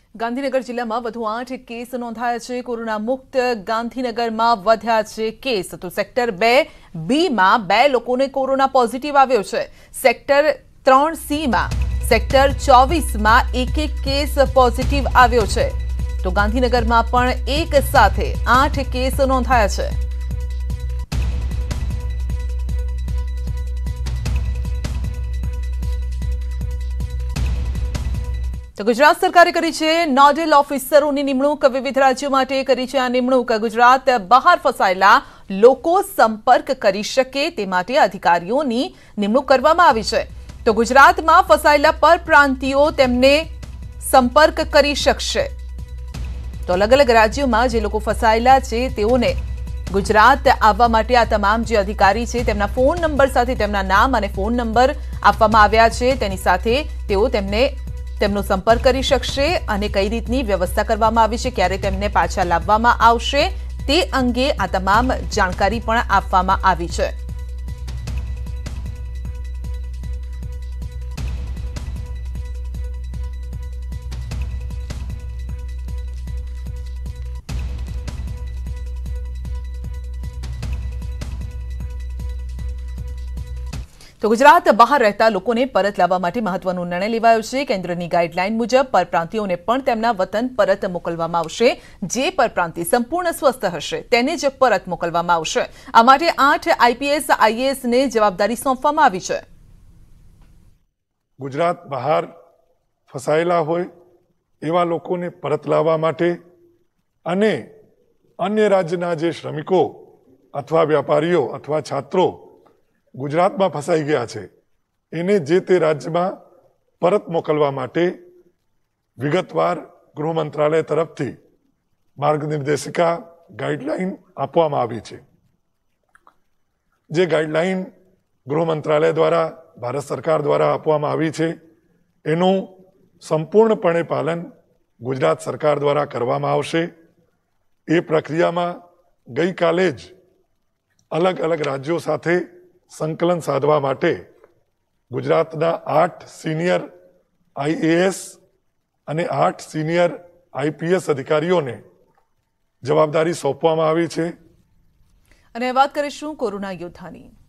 ગાંધીનગર જિલ્લામાં વધુ 8 કેસ નોંધાયા છે। કોરોના મુક્ત ગાંધીનગરમાં વધ્યા છે કેસ। તો સેક્ટર 2B માં 2 લોકોને કોરોના પોઝિટિવ આવ્યો છે। સેક્ટર 3C માં સેક્ટર 24 માં એક કેસ પોઝિટિવ આવ્યો છે। તો ગાંધીનગરમાં પણ એક સાથે 8 કેસ નોંધાયા છે। તો ગુજરાત સરકારે કરી છે નોડલ ઓફિસરોની નિમણૂક। વિવિધ રાજ્યો માટે કરી છે આ નિમણૂક। ગુજરાત બહાર ફસાયેલા લોકો સંપર્ક કરી શકે તે માટે અધિકારીઓની નિમણૂક કરવામાં આવી છે। તો ગુજરાતમાં ફસાયેલા પરપ્રાંતિયો તેમને સંપર્ક કરી શકશે। તો અલગ અલગ રાજ્યોમાં જે લોકો ફસાયેલા છે તેઓને ગુજરાત આવવા માટે આ તમામ જે અધિકારી છે તેમના ફોન નંબર સાથે તેમના નામ અને ફોન નંબર આપવામાં આવ્યા છે। તેની સાથે તેઓ તેમનો સંપર્ક કરી શકશે અને કઈ રીતની વ્યવસ્થા કરવામાં આવી છે, ક્યારે તેમને પાછા લાવવામાં આવશે તે અંગે આ તમામ જાણકારી પણ આપવામાં આવી છે। તો ગુજરાત બહાર રહેતા લોકોને પરત લાવવા માટે મહત્વનો નિર્ણય લેવાયો છે। કેન્દ્રની ગાઈડલાઈન મુજબ પરપ્રાંતિયોને પણ તેમના વતન પરત મોકલવામાં આવશે। જે પરપ્રાંતિ સંપૂર્ણ સ્વસ્થ હશે તેને જ પરત મોકલવામાં આવશે। આ માટે 8 આઈપીએસ આઈએએસ ને જવાબદારી સોંપવામાં આવી છે। ગુજરાત બહાર ફસાયેલા હોય એવા લોકોને પરત લાવવા માટે અને અન્ય રાજ્યના જે શ્રમિકો અથવા વેપારીઓ અથવા છાત્રો ગુજરાતમાં ફસાઈ ગયા છે એને જે તે રાજ્યમાં પરત મોકલવા માટે વિગતવાર ગૃહ મંત્રાલય તરફથી માર્ગનિર્દેશિકા ગાઈડલાઈન આપવામાં આવી છે। જે ગાઈડલાઈન ગૃહ મંત્રાલય દ્વારા ભારત સરકાર દ્વારા આપવામાં આવી છે એનું સંપૂર્ણપણે પાલન ગુજરાત સરકાર દ્વારા કરવામાં આવશે। એ પ્રક્રિયામાં ગઈકાલે જ અલગ અલગ રાજ્યો સાથે સંકલન સાધવા માટે ગુજરાતના 8 સિનિયર આઈએએસ અને 8 સિનિયર આઈપીએસ અધિકારીઓને જવાબદારી સોંપવામાં આવી છે। અને વાત કરીશું કોરોના યોદ્ધાની।